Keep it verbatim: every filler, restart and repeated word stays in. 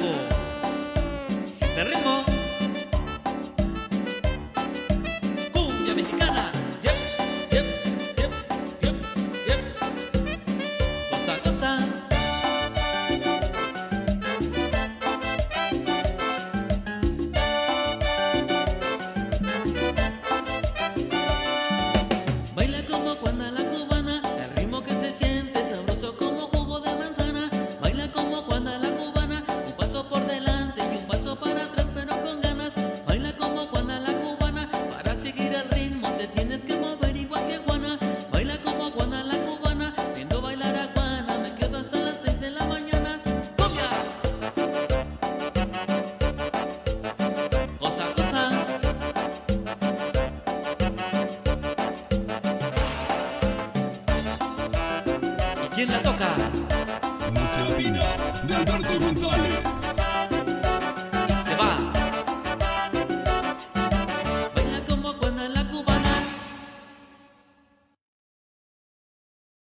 carajo. Siente el ritmo. Cumbia mexicana. Yep, yep, yep, yep, yep. Goza, goza. Baila como Juana la cubana, el ritmo que se siente sabroso como jugo de manzana. Baila como Juana la cubana, un paso por delante y un paso para atrás pero con ganas. Baila como Juana la cubana, para seguir el ritmo te tienes que mover igual que Juana. Baila como Juana la cubana, viendo bailar a Juana me quedo hasta las seis de la mañana. ¡Cumbia! Goza, goza. ¿Quién la toca? Noche Latina de Alberto González.